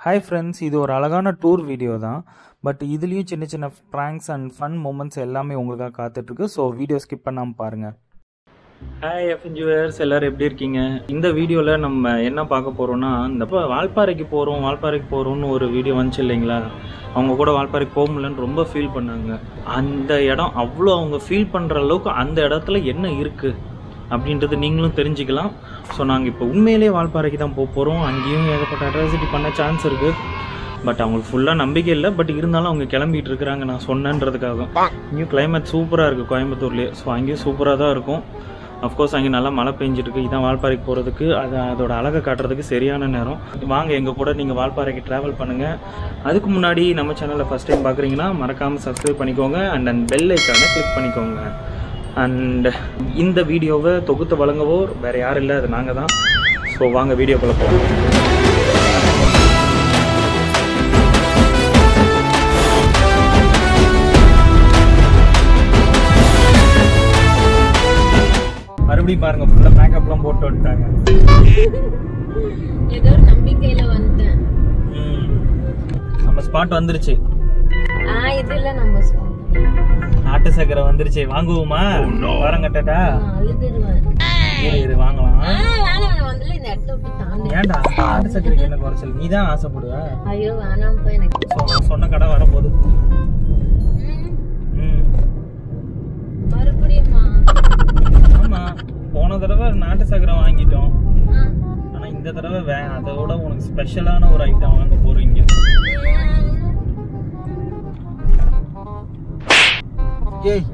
Hi friends, இது ஒரு அழகான டூர் வீடியோ தான். பட் இதுலேயும் சின்ன சின்ன ப்ராங்க்ஸ் அண்ட் ஃபன் மூமெண்ட்ஸ் எல்லாமே உங்களுக்காக காத்துட்ருக்கு. ஸோ வீடியோ ஸ்கிப் பண்ணாமல் பாருங்கள். ஹாய் எஃப்என் வியூவர்ஸ், எல்லோரும் எப்படி இருக்கீங்க? இந்த வீடியோவில் நம்ம என்ன பார்க்க போகிறோன்னா, இந்த வால்பாறைக்கு போகிறோம்னு ஒரு வீடியோ வந்துச்சு இல்லைங்களா? அவங்க கூட வால்பாறைக்கு போக முடியலன்னு ரொம்ப ஃபீல் பண்ணாங்க. அந்த இடம் அவ்வளோ அவங்க ஃபீல் பண்ணுற அளவுக்கு அந்த இடத்துல என்ன இருக்குது அப்படின்றது நீங்களும் தெரிஞ்சுக்கலாம். ஸோ நாங்கள் இப்போ உண்மையிலே வால்பாறைக்கு தான் போக போகிறோம். அங்கேயும் ஏகப்பட்ட அட்ராசிட்டி பண்ண சான்ஸ் இருக்குது. பட் அவங்களுக்கு ஃபுல்லாக நம்பிக்கை இல்லை. பட் இருந்தாலும் அவங்க கிளம்பிட்டு இருக்கிறாங்க நான் சொன்னன்றதுக்காக. இங்கேயும் கிளைமேட் சூப்பராக இருக்குது கோயம்புத்தூர்லேயே. ஸோ அங்கேயும் சூப்பராக தான் இருக்கும். அஃப்கோர்ஸ் அங்கே நல்லா மழை பெஞ்சிருக்கு. இதான் வால்பாறைக்கு போகிறதுக்கு, அதோட அழகை காட்டுறதுக்கு சரியான நேரம். வாங்க எங்கள் கூட நீங்கள் வால்பாறைக்கு ட்ராவல் பண்ணுங்கள். அதுக்கு முன்னாடி நம்ம சேனலை ஃபஸ்ட் டைம் பார்க்குறீங்கன்னா மறக்காமல் சப்ஸ்கிரைப் பண்ணிக்கோங்க. அண்ட் பெல் ஐக்கானை கிளிக் பண்ணிக்கோங்க. அண்ட் இந்த வீடியோவை தொகுத்து வழங்கவோர் வேறு யாரும் இல்லை, அது நாங்கள் தான். ஸோ வாங்க வீடியோக்குள்ளே போகலாம். மறுபடியும் பாருங்க, ஃபுல்லா மேக்கப்லாம் போட்டு வந்துட்டாங்க. ஏதோ நம்பிக்கையில வந்தேன். நம்ம ஸ்பாட் வந்துருச்சு. இதுல நம்ம ஸ்பாட் நாட்டு சக்கரை வந்துருச்சு. வாங்குவோமா? வரங்கட்டா இரு வாங்கலாம். இந்த இடத்த விட்டு தாண்டி ஏன்டா நாட்டு சக்கரைக்கு என்ன குறைச்சல்? நீ தான் ஆசைப்படுவ. ஐயோ வேணாம்ப்பா, எனக்கு சொன்ன கடை வரப்போகுது. மறுபடியுமா? ஆமா, போன தடவை நாட்டு சக்கரை வாங்கிட்டோம். ஆனா இந்த தடவை அதோட உனக்கு ஸ்பெஷலான ஒரு ஐட்டம் வாங்க போறீங்க. ஏய்,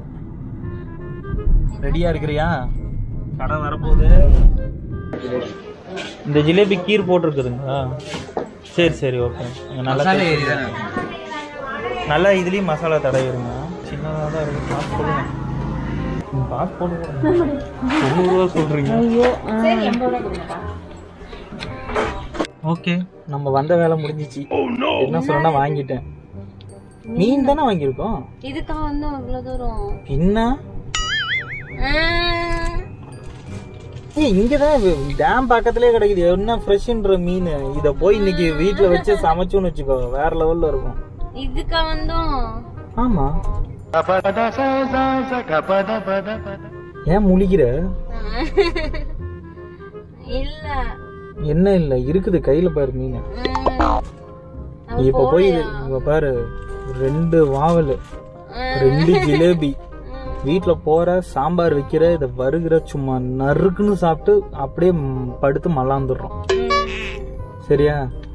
ரெடியா இருக்கிறியா? கடை வரப்போகுது. இந்த ஜிலேபி கீர் போட்டிருக்குதுங்களா? சரி சரி, ஓகே. நல்லா இதுலேயும் மசாலா தடவிடுங்க. சின்னதாக தான் இருக்கு. பாஸ் போடுங்க. பாஸ் போடுங்க. 90 ரூபா சொல்றீங்க. ஓகே, நம்ம வந்த வேலை முடிஞ்சிச்சு. என்ன சொல்லணும்னா வாங்கிட்டேன். மீன் தானே வாங்கியிருக்கோம். இதுக்கா வந்து அவ்வளவு தூரம் என்ன? இங்கதான் டேம் பக்கத்துலயே கிடைக்குது. என்ன ஃப்ரெஷ்ன்ற மீன். இத போய் இன்னைக்கு வீட்டுல வச்சு சமைச்சோன்னு வச்சுக்கோ, வேற லெவல்ல இருக்கும். இதுக்கா வந்தோம். ஆமா. ஏன் முழிக்கிற? இல்ல என்ன இல்ல, இருக்குது கையில பாரு மீன். இப்ப போய் இங்க பாரு, 2 வாவல், 2 ஜிலேபி, வீட்டுல போற சாம்பார் வைக்கிற, இத வருகிற, சும்மா நறுக்குன்னு சாப்பிட்டு அப்படியே படுத்து மல்லாந்துடுறோம். சரியா?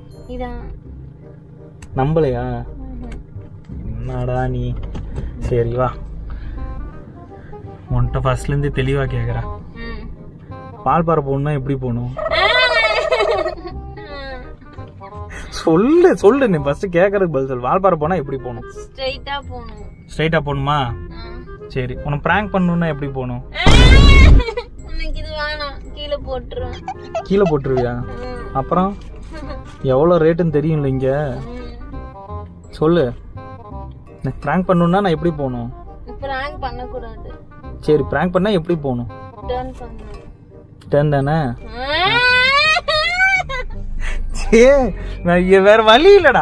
நம்பலையா? என்னடா நீ? சரி வா, உன்கிட்ட ஃபர்ஸ்ட்ல இருந்து தெளிவா கேக்குறேன். வால்பாறை போகணும்னா எப்படி போகணும்? சொல்லு சொல்லு, நீ ஃபர்ஸ்ட் கேக்குறதுக்கு பதில் சொல்லு. வால்பாறை போனா எப்படி போகணும்? ஸ்ட்ரைட்டா போகணும். ஸ்ட்ரைட்டா போகணுமா? சரி, உன்னை பிராங்க் பண்ணணும்னா எப்படி போகணும்? எனக்கு இது வேணாம், கீழே போட்டுருவேன். கீழே போட்டுருவியா? அப்புறம் எவ்வளோ ரேட்டுன்னு தெரியும்ல இங்க. சொல்லு, பிராங்க் பண்ணணும்னா நான் எப்படி போகணும்? பிராங்க் பண்ணக்கூடாது. சரி, பிராங்க் பண்ணா எப்படி போகணும்? டர்ன் பண்ணு. டர்ன் தானே? வேற வழி இல்லடா.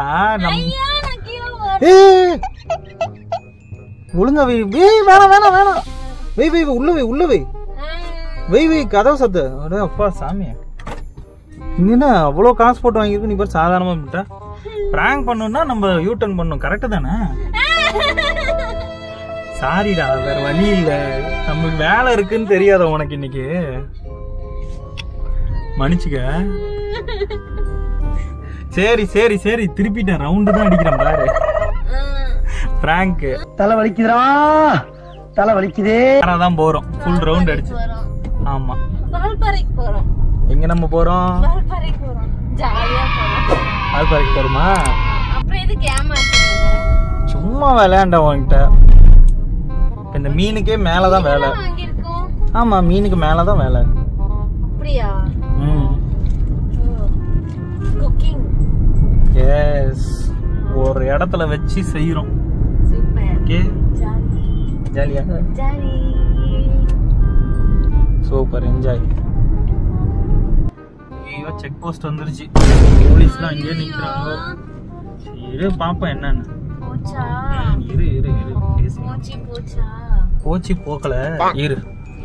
ஒழுங்கா வை. வேணாம் வேணாம் வேணாம், வை வை உள்ள வை, உள்ள வை வை வை. கதவு சத்து. அப்பா சாமி, என்ன அவ்வளோ காசு போட்டு வாங்கிருக்கு, நீ பாரு சாதாரணமா விட்டா. பிராங்க் பண்ணணும்னா நம்ம யூ டர்ன் பண்ணணும். கரெக்டு தானே? சாரிடா, வேற வழி இல்ல. நமக்கு வேலை இருக்குன்னு தெரியாத உனக்கு இன்னைக்கு. மன்னிச்சுக்க. சரி சரி சரி, திருப்பிட்டேன். ரவுண்டு தான் அடிக்கிறேன் பாரு. பிராங்க். தலை வலிக்குதுடா, தலை வலிக்குதே. தான் போறோம், ஃபுல் ரவுண்ட் அடிச்சு. ஆமா, வால்பாறைக்கு போறோம். எங்க நம்ம போறோம்? வால்பாறைக்கு போறோம். ஜாலியா போறோம். வால்பாறைக்கு போறோமா? அப்புறம் எதுக்கு ஏமாத்துறீங்க? சும்மா விளையாண்ட உன்கிட்ட. இந்த மீனுக்கே மேலதான் வேலை. ஆமா, மீனுக்கு மேலதான் வேலை. அப்படியா? குக்கிங். எஸ், ஒரு இடத்துல வச்சு செய்யறோம். ஓகே, ஜாலியா? ஜாலி. Super, enjoy. ஐயோ செக் போஸ்ட் வந்துருச்சு. போலீஸ்லாம் அங்கேயே நிக்கிறாங்க. இரு பாப்போம் என்னன்னு. போச்சா? இரு இரு இரு பேசி. போச்சா? போச்சு போக்கல. இரு.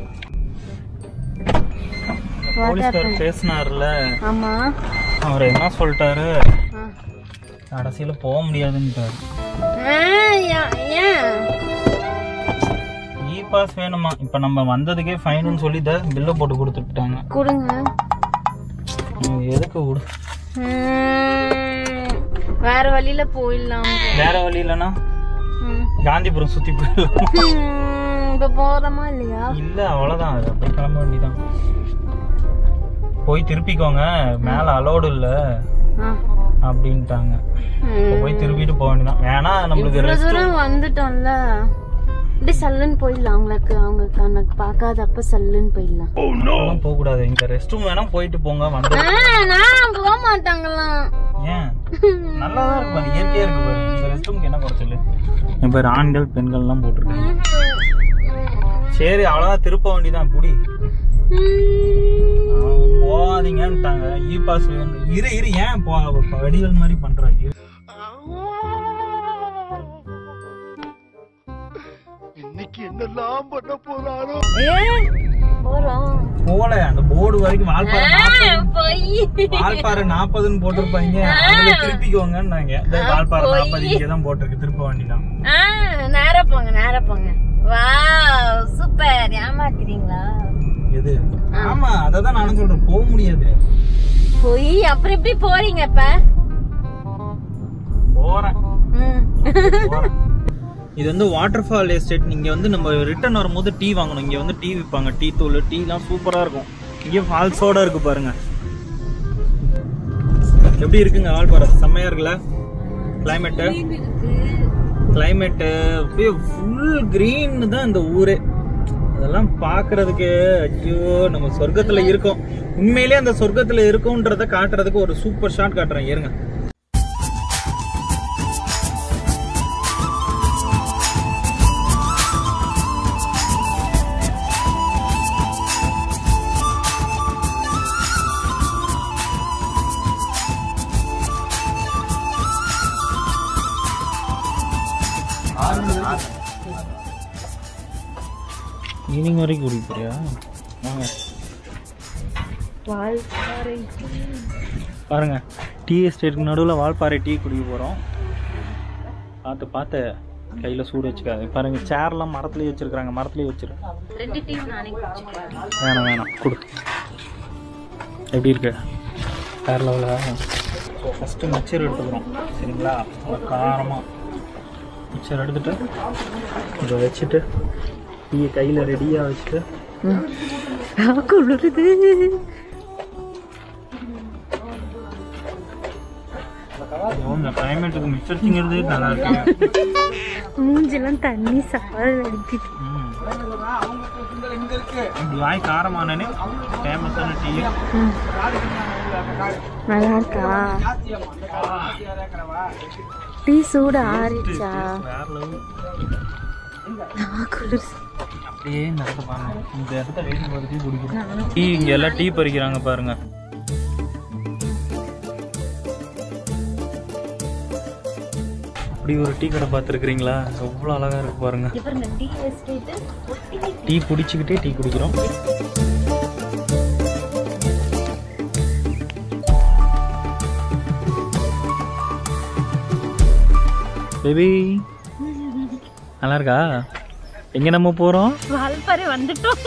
போலீஸ்கார் பேசினார்ல. ஆமா. அவர் என்ன சொல்லிட்டாரு? கடைசியில போக முடியாதுன்னுட்டாரு. இ பாஸ் வேணுமா? இப்ப நம்ம வந்ததுக்கே ஃபைன்னு சொல்லி பில்ல போட்டு கொடுத்துட்டாங்க. கொடுங்க. எதுக்கு விடு? வேற வழியில போயிடலாம். வேற வழி இல்லனா காந்திபுரம் சுத்தி போயிடலாம். இப்ப போறோமா இல்லையா? இல்ல அவ்வளவுதான். அப்படியே கிளம்ப வேண்டியதான். போய் திருப்பிக்கோங்க, மேல அலோடு இல்ல அப்படின்ட்டாங்க. போய் திருப்பிட்டு போக வேண்டியதான். வேணா நம்மளுக்கு தூரம் வந்துட்டோம்ல, இப்படி சல்லுன்னு போயிடலாம். அவங்களுக்கு பாக்காதப்ப சல்லுன்னு போயிடலாம். போக கூடாது. இங்க ரெஸ்ட் ரூம் வேணா போயிட்டு போங்க. நான் போக மாட்டாங்களாம். ஏன்? நல்லாதான் இருக்கு பாரு, இயற்கையா இருக்கு பாரு. இந்த ரெஸ்ட் ரூமுக்கு என்ன குறைச்சல்? இப்ப ஆண்கள் பெண்கள் எல்லாம் போட்டிருக்காங்க. சரி அவ்வளவுதான், திருப்ப வேண்டியதான். புடி போகாதீங்கன்னுட்டாங்க. இ பாஸ் வேணும். இரு இரு, ஏன் வடிவல் மாதிரி பண்றாங்க? இன்னைக்கு என்னெல்லாம் பண்ண போறாரோ. போல அந்த போர்டு வரைக்கும் வால்பாறை 40ன்னு போட்டிருப்பாங்க. திருப்பிக்கோங்கன்னாங்க. வால்பாறை 40 இங்கதான் போட்டிருக்கு. திருப்ப வேண்டியதான். நேரா போங்க, நேரா போங்க. Wow super. ஏமாத்துறீங்களா? எது? ஆமா, அததான் நானும் சொல்றேன். போக முடியாது. போய் அப்புறம் எப்படி போறீங்க? இப்ப போறேன். இது வந்து வாட்டர் ஃபால் எஸ்டேட். நீங்க வந்து நம்ம ரிட்டர்ன் வரும்போது டீ வாங்கணும். இங்க வந்து டீ விற்பாங்க. டீ தூள், டீ எல்லாம் சூப்பரா இருக்கும். இங்க ஃபால்ஸோட இருக்கு பாருங்க. எப்படி இருக்குங்க வால்பாறை? செம்மையா இருக்குல்ல? கிளைமேட் அப்படியே ஃபுல் கிரீன் தான் இந்த ஊரே. அதெல்லாம் பாக்குறதுக்கு ஐயோ நம்ம சொர்க்கத்துல இருக்கோம். உண்மையிலேயே அந்த சொர்க்கத்துல இருக்கோன்றத காட்டுறதுக்கு ஒரு சூப்பர் ஷாட் காட்டுறேன். ஏறுங்க. ஈவினிங் வரைக்கும் குடிக்க போறியா? பாருங்க, டீ எஸ்டேட்டுக்கு நடுவில் வால்பாறை டீ குடிக்க போகிறோம். பார்த்து பார்த்து கையில் சூடு வச்சுக்காது. பாருங்க, சேர்லாம் மரத்துலேயே வச்சுருக்காங்க. மரத்துலேயே வச்சுருக்கேன். வேணாம் வேணாம், கொடு. எப்படி இருக்கு? வேறு லெவலில். ஸோ ஃபஸ்ட்டு மிக்சர் எடுத்துக்கிறோம். சரிங்களா? காரமாக மிக்சர் எடுத்துகிட்டு இதை வச்சுட்டு டீ கையில் ரெடியாக வச்சுட்டு குளிருது. இந்த கிளைமேட்டுக்கு மிக்சர் திங்கிறது நல்லா இருக்கு. மூஞ்செல்லாம் தண்ணி சாப்பாடு அடிக்குது. வாய் காரமானே ஃபேமஸான டீ. நல்லா இருக்கா? டீ சூடு ஆறிச்சா? அப்படியே இந்த இடத்த பாருங்க. இந்த இடத்த வெயில் வருது குடிக்கிறோம். டீ இங்க எல்லாம் டீ பறிக்கிறாங்க பாருங்க. அப்படி ஒரு டீ கடை பார்த்துருக்கீங்களா? எவ்வளோ அழகா இருக்கு பாருங்க. டீ குடிச்சுக்கிட்டே டீ குடிக்கிறோம். பேபி நல்லா இருக்கா? எங்க நம்ம போறோம்? வால்பாறை வந்துட்டோம்.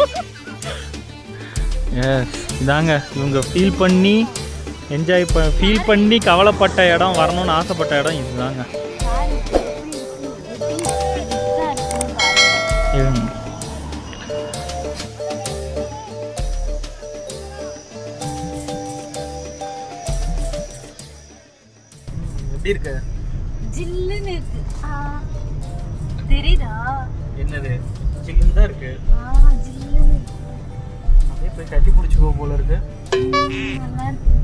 எஸ், இதாங்க இவங்க ஃபீல் பண்ணி ஃபீல் பண்ணி கவலைப்பட்ட இடம், வரணும்னு ஆசைப்பட்ட இடம் இதுதாங்க. எப்படி இருக்கு? ஜில்லுன்னு இருக்கு. தெரியுதா? என்னது? ஜில்லுன்னு தான் இருக்கு. ஜில்லுன்னு அப்படியே போய் கட்டி பிடிச்சிக்கோ போல இருக்கு. நல்லா இருக்கு.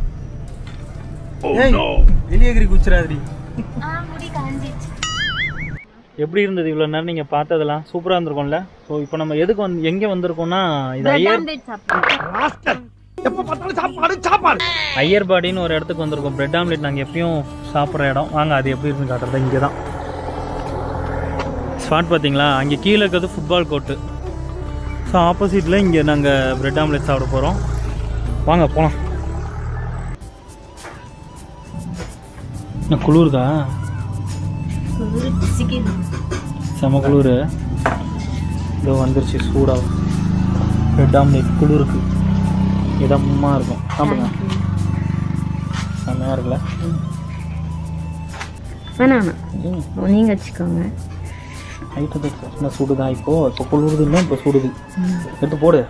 வெளியேகிரி குச்சிராதிரி. முடி காஞ்சிச்சு. எப்படி இருந்தது இவ்வளோ நேரம் நீங்கள் பார்த்ததெல்லாம்? சூப்பராக இருந்திருக்கும்ல. ஸோ இப்போ நம்ம எதுக்கு எங்கே வந்திருக்கோம்னா, இது எப்ப பார்த்தாலும் சாப்பாடு சாப்பாடு. ஐயர்பாடின்னு ஒரு இடத்துக்கு வந்திருக்கோம். பிரெட் ஆம்லெட் நாங்கள் எப்பயும் சாப்பிட்ற இடம். வாங்க அது எப்படி இருக்குன்னு காட்டுறது. இங்கே தான் ஸ்பாட் பார்த்தீங்களா, அங்கே கீழே இருக்கிறது ஃபுட்பால் கோர்ட்டு. ஸோ ஆப்போசிட்டில் இங்கே நாங்கள் பிரெட் ஆம்லெட் சாப்பிட போகிறோம். வாங்க போகலாம். என்ன குளிருதா? செம குளிர். இதோ வந்துருச்சு சூடாக பிரெட் ஆம்லெட். குளிருக்கு இதமாக இருக்கும். சாப்பிடுங்க. செம்மையாக இருக்குல்ல? வேணாம் நீங்கள் வச்சுக்கோங்க. நைட்டு என்ன சுடுதான்? இப்போ குளிருதுன்னா இப்போ சுடுது. எடுத்து போடு.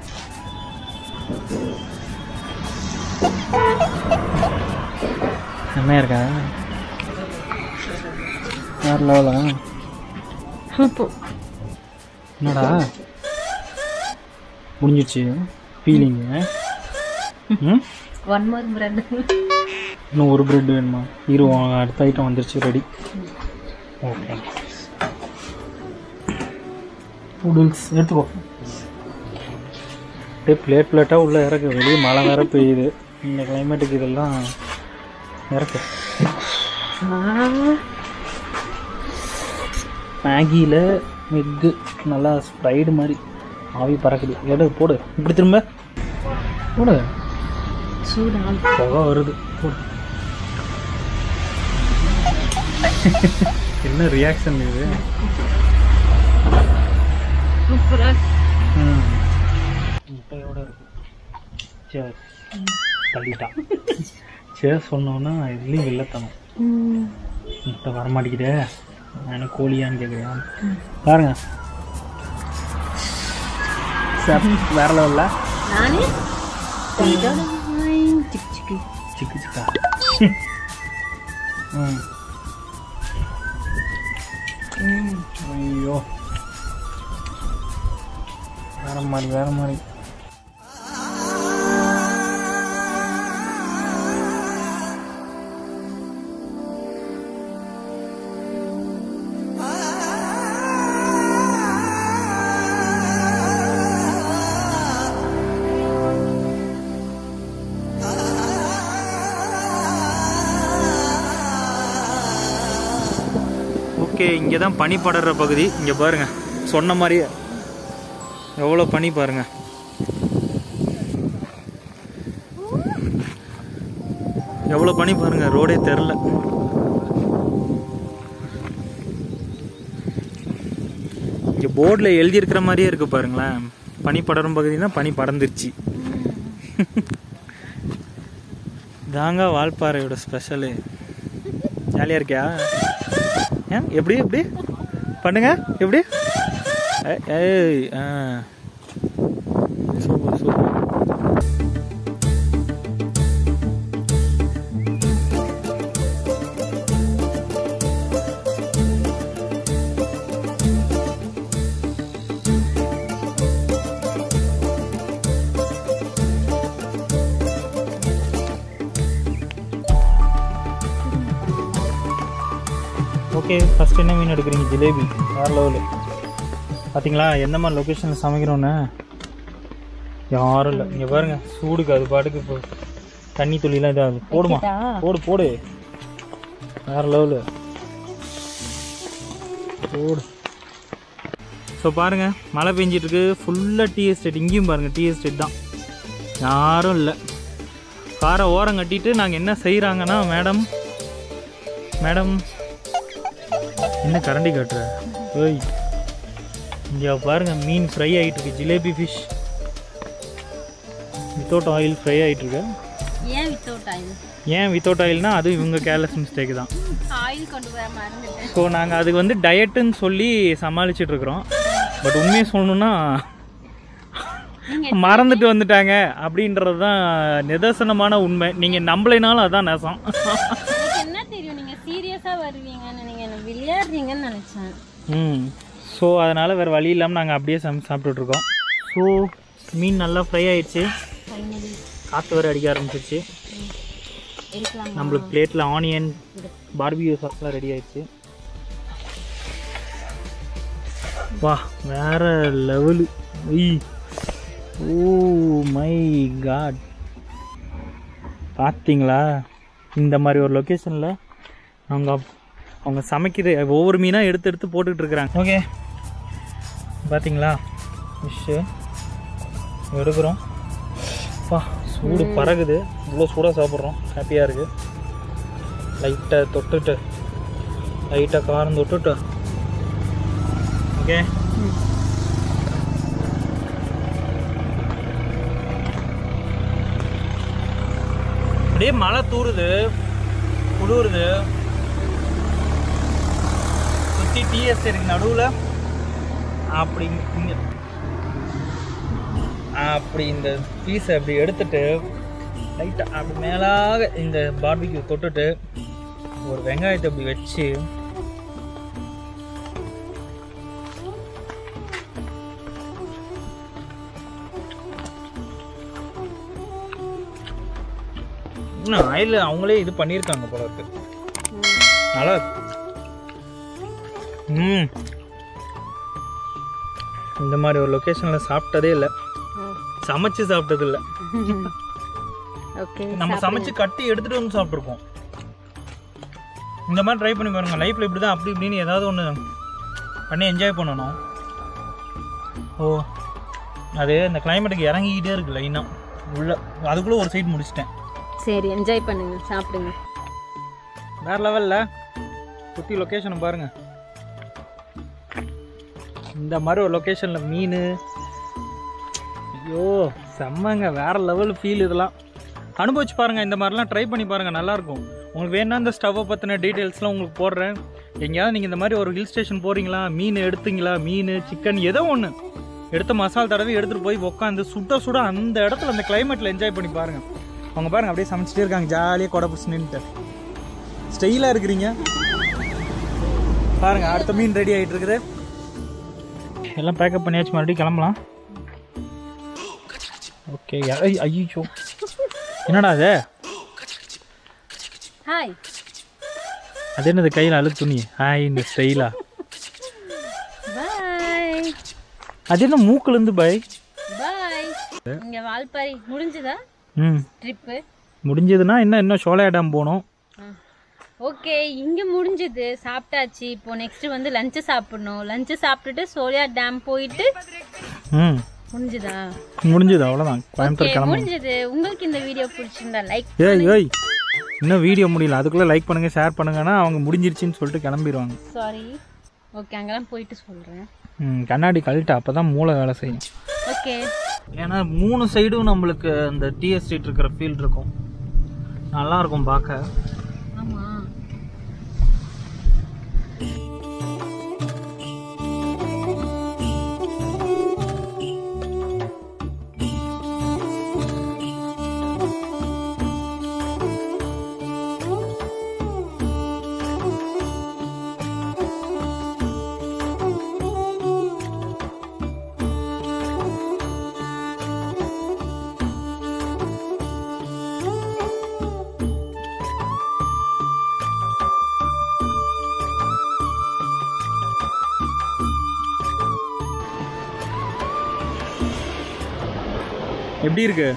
செம்மையாக இருக்கா? வேறு லெவலா? என்னடா முடிஞ்சிடுச்சு ஃபீலிங்கு? இன்னும் ஒரு ப்ரெட் வேணுமா? அடுத்த ஐட்டம் வந்துருச்சு. ரெடி. ஓகே நூடுல்ஸ் எடுத்துக்கோ. அப்படியே பிளேட்டாக உள்ளே இறக்கு. வெளியே மழை வேறு பெய்யுது. இந்த கிளைமேட்டுக்கு இதெல்லாம் இறக்கு. மேகியில் எக்கு நல்லா ஸ்ப்ரைடு மாதிரி ஆவி பறக்குது. எடு போடு. இப்படி திரும்ப போடு. புகை வருது. போடு. என்ன ரியாக்ஷன் இது? முட்டையோட இருக்கு. சரி தள்ளிட்டான். சரி சொன்னோன்னா இதுலேயும் வெள்ளத்தணும். முட்டை வரமாட்டேங்குதே. நான் கோழியான்னு கேட்குறேன். பாருங்க வேற லெவல்ல. சிக்கு சிக்கா. ஐயோ வேற மாதிரி. ஓகே, இங்கே தான் பனி படற பகுதி. இங்கே பாருங்கள், சொன்ன மாதிரியே எவ்வளோ பனி பாருங்கள். எவ்வளோ பனி பாருங்கள், ரோடே தெரில. இங்கே போர்டில் எழுதியிருக்கிற மாதிரியே இருக்குது பாருங்களேன். பனி படரும் பகுதினா பனி படர்ந்துருச்சு. தாங்க வால்பாறையோட ஸ்பெஷலு. ஜாலியாக இருக்கியா? எப்படி எப்படி பண்ணுங்க? எப்படி? ஏய் சூப்பர் சூப்பர். ஓகே, ஃபஸ்ட் என்ன மீன் எடுக்கிறீங்க? ஜிலேபி. வேறு லெவலு. பார்த்தீங்களா எந்த மாதிரி லொக்கேஷனில் சமைக்கிறோன்னு? யாரும் இல்லை. இங்கே பாருங்கள், சூடுக்கு அது பாட்டுக்கு இப்போ தண்ணி துளிலாம் இதாகுது. போடுமா, போடு போடு. வேறு லெவலு போடு. ஸோ பாருங்கள், மழை பெஞ்சிட்ருக்கு. ஃபுல்லாக டீ எஸ்டேட். இங்கேயும் பாருங்கள், டீ எஸ்டேட் தான். யாரும் இல்லை. காரை ஓரம் கட்டிட்டு நாங்கள் என்ன செய்கிறாங்கன்னா, மேடம் என்ன கரண்டி காட்டுற? ஓய், இங்கே பாருங்கள், மீன் ஃப்ரை ஆகிட்டுருக்கு. Jalebi fish without oil fry ஆகிட்டுருக்கு. ஏன் வித்தவுட் ஆயில்னா அது இவங்க கேர்லெஸ் மிஸ்டேக் தான். ஸோ நாங்கள் அதுக்கு வந்து டயட்டுன்னு சொல்லி சமாளிச்சிட்ருக்குறோம். பட் உண்மையை சொல்லணுன்னா மறந்துட்டு வந்துட்டாங்க அப்படின்றது தான் நிதர்சனமான உண்மை. நீங்கள் நம்பலைனாலும் அதுதான் நெசம். ஸோ அதனால் வேறு வழி இல்லாமல் நாங்கள் அப்படியே சாப்பிட்டுட்ருக்கோம். ஸோ மீன் நல்லா ஃப்ரை ஆகிடுச்சு. காற்று வேறு அடிக்க ஆரம்பிச்சிருச்சு. நம்மளுக்கு பிளேட்டில் ஆனியன் பார்பிக்யூ சாஸ்லாம் ரெடி ஆயிடுச்சு. வா, வேறு லெவலு. ஓ மை காட், பார்த்தீங்களா, இந்த மாதிரி ஒரு லொக்கேஷனில் அவங்க சமைக்கிற ஒவ்வொரு மீனாக எடுத்து எடுத்து போட்டுக்கிட்டு இருக்கிறாங்க. ஓகே, பார்த்தீங்களா ஃபிஷ்ஷு எடுக்கிறோம். சூடு பறகுது, இவ்வளோ சூடாக சாப்பிட்றோம். ஹாப்பியாக இருக்குது. லைட்டாக தொட்டுட்டு லைட்டாக காரம் தொட்டுட்டு. ஓகே, அப்படியே மழை தூருது, குளிருது. சுற்றி டிஎஸ் இருக்கு நடுவில். அப்படி இங்கே அப்படி இந்த பீஸை அப்படி எடுத்துட்டு லைட்டாக அப்படி மேலாக இந்த பார்பிக்யூ தொட்டுட்டு ஒரு வெங்காயத்தை அப்படி வச்சு இன்னும் ஆயில் அவங்களே இது பண்ணியிருக்காங்க போல இருக்கு. நல்லா இருக்கு. இந்த மாதிரி ஒரு லொக்கேஷனில் சாப்பிட்டதே இல்லை, சமைச்சு சாப்பிட்டது இல்லை. நம்ம சமைச்சு கட்டி எடுத்துகிட்டு வந்து சாப்பிட்ருக்கோம். இந்த மாதிரி ட்ரை பண்ணி பாருங்க. லைஃப்பில் இப்படி தான் அப்படி இப்படின்னு ஏதாவது ஒன்று பண்ணி என்ஜாய் பண்ணணும். ஓ, அது இந்த கிளைமேட்டுக்கு இறங்கிக்கிட்டே இருக்கு லைனாக உள்ள. அதுக்குள்ளே ஒரு சைடு முடிச்சிட்டேன். சரி, என்ஜாய் பண்ணுங்க, சாப்பிடுங்க. வேறு லெவலில் சுற்றி லொக்கேஷனை பாருங்கள். இந்த மாதிரி ஒரு லொக்கேஷனில் மீன், ஐயோ செம்மங்க, வேறு லெவல் ஃபீல். இதெல்லாம் அனுபவிச்சு பாருங்கள். இந்த மாதிரிலாம் ட்ரை பண்ணி பாருங்கள், நல்லாயிருக்கும். உங்களுக்கு வேணா இந்த ஸ்டவ்வை பற்றின டீட்டெயில்ஸ்லாம் உங்களுக்கு போடுறேன். எங்கேயாவது நீங்கள் இந்த மாதிரி ஒரு ஹில் ஸ்டேஷன் போகிறீங்களா, மீன் எடுத்தீங்களா, மீன் சிக்கன் ஏதோ ஒன்று எடுத்து மசாலா தடவை எடுத்துகிட்டு போய் உட்காந்து சுட சுட அந்த இடத்துல அந்த கிளைமேட்டில் என்ஜாய் பண்ணி பாருங்கள். அவங்க பாருங்கள் அப்படியே சமைச்சிட்டே இருக்காங்க, ஜாலியாக கொடை பிடிச்சி நின்றுட்டு ஸ்டைலாக இருக்கிறீங்க. பாருங்கள், அடுத்த மீன் ரெடி ஆகிட்டு இருக்குது. எல்லாம் பேக்கப் பண்ணியாச்சு, மறுபடியும் கிளம்பலாம். ஓகே. ஐயோ, என்னடா அது? ஹாய். அது என்னது கையில் அழுத்து துணி? ஹாய், இந்த ஸ்டைலா? பாய். அது என்ன மூக்குலேருந்து பாய்? பாய். இங்கே வால்பாறை முடிஞ்சுதா? ட்ரிப்பு முடிஞ்சதுன்னா இன்னும் சோலையா டேம் போகணும். ஓகே, இங்கே முடிஞ்சது, சாப்பிட்டாச்சு. இப்போ நெக்ஸ்ட் வந்து லஞ்சு சாப்பிடணும். லஞ்சு சாப்பிட்டுட்டு சோலையா டேம் போயிட்டு முடிஞ்சுதா? முடிஞ்சது, அவ்வளோதான். கோயம்புத்தூர் கிளம்ப முடிஞ்சது. உங்களுக்கு இந்த வீடியோ பிடிச்சிருந்தா லைக். ஏய் இன்னும் வீடியோ முடியல, அதுக்குள்ளே லைக் பண்ணுங்கள், ஷேர் பண்ணுங்கன்னா அவங்க முடிஞ்சிருச்சுன்னு சொல்லிட்டு கிளம்பிடுவாங்க. சாரி. ஓகே, அங்கெல்லாம் போயிட்டு சொல்கிறேன். கண்ணாடி கழட்டு, அப்போ தான் மூளை வேலை செய்யும். ஓகே. ஏன்னா 3 சைடும் நம்மளுக்கு அந்த டி எஸ்டேட் இருக்கிற ஃபீல் இருக்கும், நல்லாயிருக்கும் பார்க்க. ஆமாம். எப்படி இருக்கு?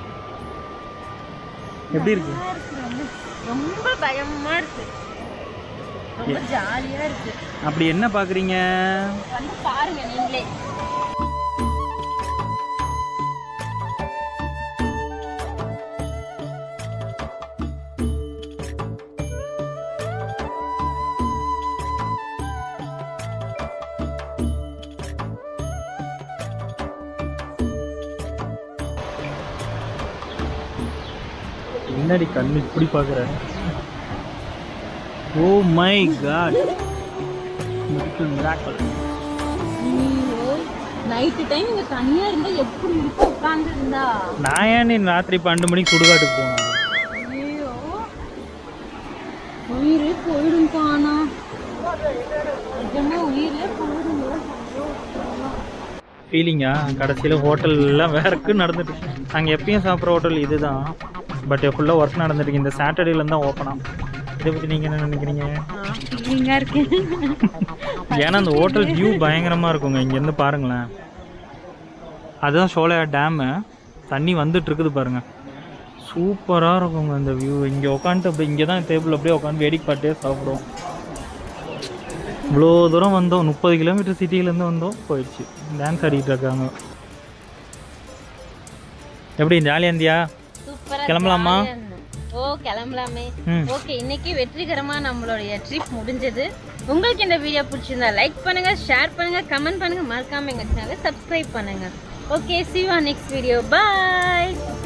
எப்படி இருக்கு? ரொம்ப பயமா இருக்கு, ரொம்ப ஜாலியா இருக்கு. அப்படி என்ன பாக்குறீங்க? வந்து பாருங்க நீங்களே. என்னடி கண்ணு இப்படி பாக்குற? Oh my god, miracle. Night time இங்க தனியா இருந்தா எப்படி இருக்கு உட்கார்ந்து இருந்தா? நான் ஏன் நீ ராத்திரி 12 மணிக்கு சுடுகாட்டுக்கு போனேன்? ஐயோ, உயிரே போயிடும் காணா. நிஜமா உயிரே போயிடும். ஃபீலிங்கா? கடைசியில் ஹோட்டல்லாம் வேறக்கு நடந்துட்டு. நாங்கள் எப்பயும் சாப்பிட்ற ஹோட்டல் இதுதான், பட் ஃபுல்லாக ஒர்க் நடந்துட்டு. இந்த சாட்டர்டேலேருந்து தான் ஓப்பனாக. இதை பற்றி நீங்கள் என்ன நினைக்கிறீங்க? ஃபீலிங்காக இருக்கு. ஏன்னா அந்த ஹோட்டல் வியூ பயங்கரமாக இருக்குங்க. இங்கேருந்து பாருங்களேன், அதுதான் சோலையா டேமு. தண்ணி வந்துட்டு இருக்குது பாருங்கள், சூப்பராக இருக்குங்க அந்த வியூ. இங்கே உட்காந்துட்டு அப்படி இங்கே தான் டேபிள் அப்படியே உட்காந்து வேடிக்கை பார்த்துட்டே சாப்பிடுவோம். இவ்வளோ தூரம் வந்தோம், 30 கிலோமீட்டர் சிட்டியிலேருந்து வந்தோம், போயிடுச்சு. டான்ஸ் ஆடிட்டு இருக்காங்க. எப்படி ஜாலியாக இருந்தியா? கிளம்பலாமா? ஓ கிளம்பலாமே. ஓகே, இன்னைக்கு வெற்றிகரமாக நம்மளுடைய ட்ரிப் முடிஞ்சது. உங்களுக்கு இந்த வீடியோ பிடிச்சிருந்தா லைக் பண்ணுங்க, ஷேர் பண்ணுங்க, கமெண்ட் பண்ணுங்க, மறக்காம எங்க சேனலை சப்ஸ்கிரைப் பண்ணுங்க. Okay, see you on next video. Bye.